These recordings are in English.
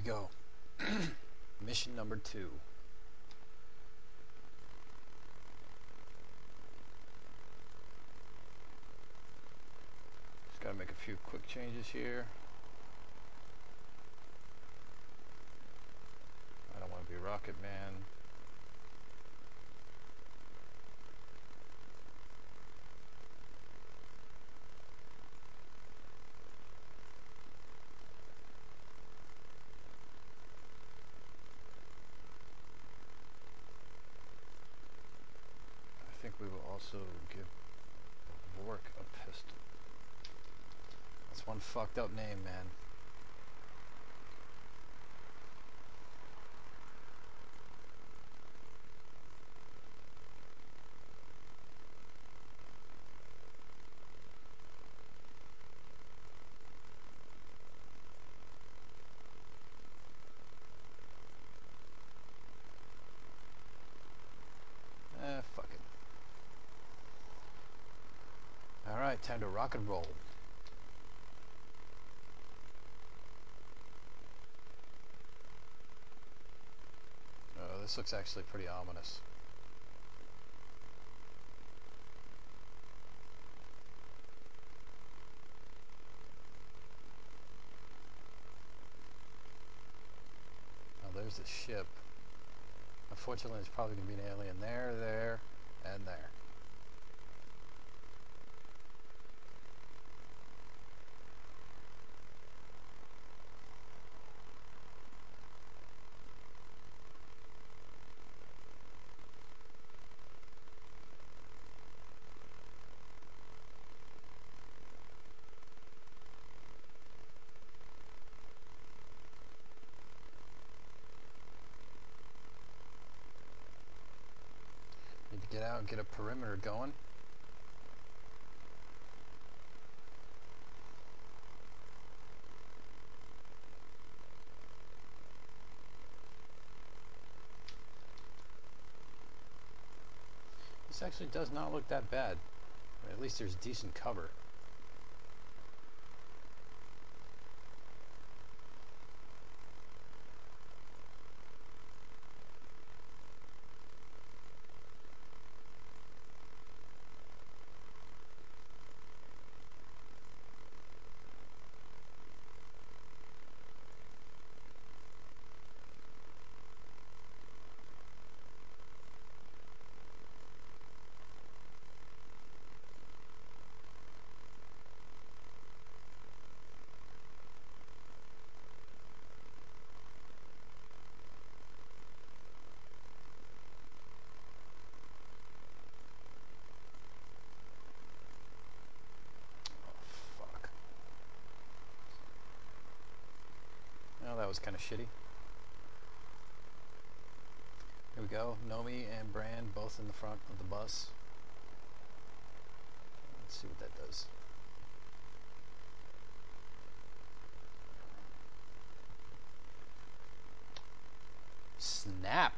go. Mission number 2. Just gotta make a few quick changes here. I don't want to be Rocket Man. I think we will also give Vork a pistol. That's one fucked up name, man. Fuck it. Alright, time to rock and roll. Oh, this looks actually pretty ominous. Oh, there's the ship. Unfortunately, there's probably going to be an alien there, and there. Need to get out and get a perimeter going. This actually does not look that bad. At least there's decent cover. That was kind of shitty. Here we go. Nomi and Brand both in the front of the bus. Let's see what that does. Snap!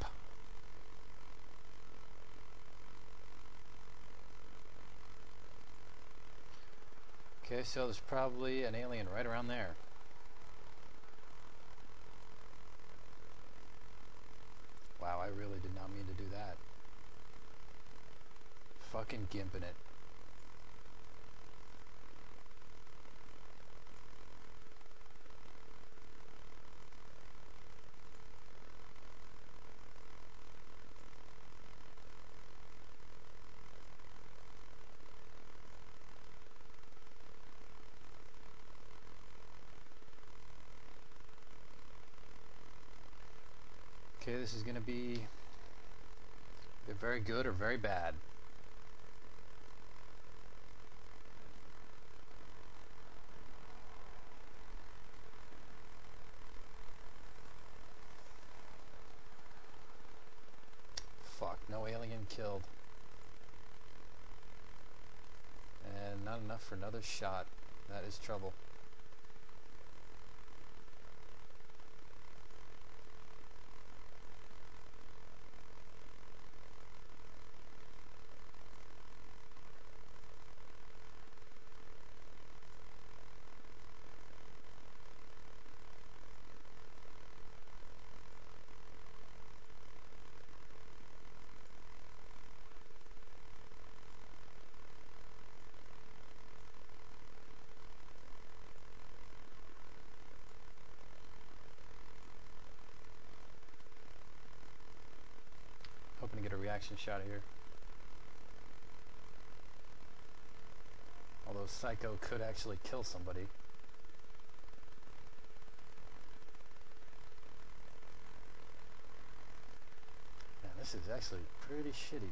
Okay, so there's probably an alien right around there. Wow, I really did not mean to do that. Fucking gimping it. Okay, this is going to be very good or very bad. Fuck, no alien killed. And not enough for another shot. That is trouble. action shot here. Although Psycho could actually kill somebody. Man, this is actually pretty shitty.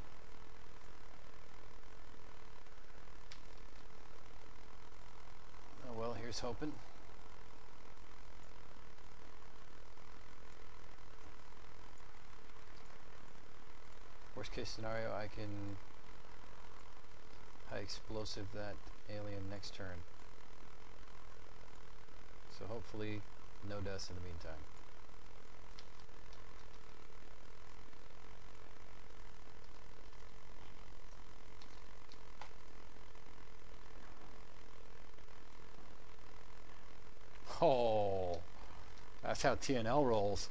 Oh well, here's hoping. Worst case scenario, I can high explosive that alien next turn. So hopefully no deaths in the meantime. Oh, that's how TNL rolls.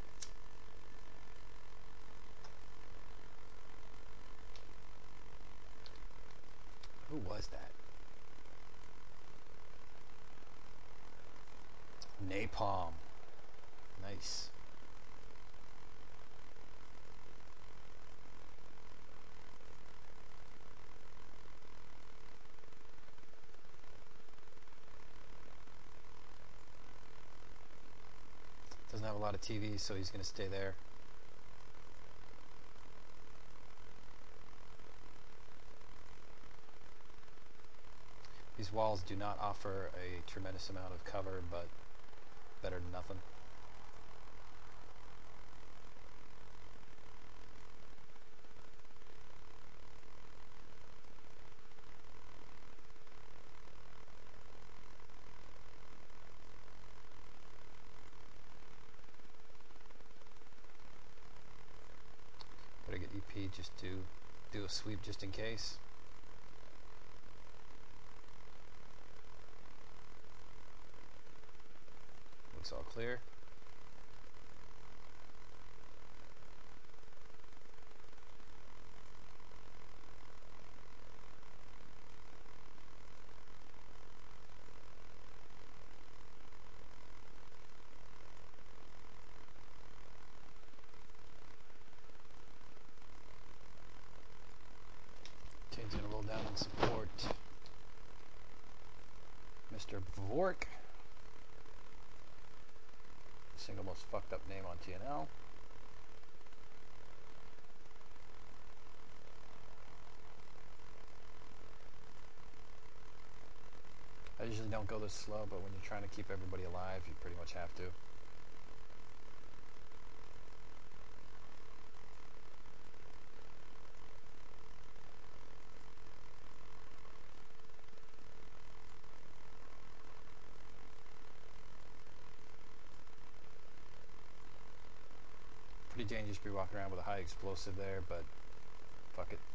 Who was that? Napalm. Nice. Doesn't have a lot of TV, so he's going to stay there. These walls do not offer a tremendous amount of cover, but better than nothing. Better get EP just to do a sweep just in case. Looks all clear. Kane's gonna roll down and support Mr. Vork. Single most fucked up name on TNL. I usually don't go this slow, but when you're trying to keep everybody alive, you pretty much have to. Pretty dangerous to be walking around with a high explosive there, but fuck it.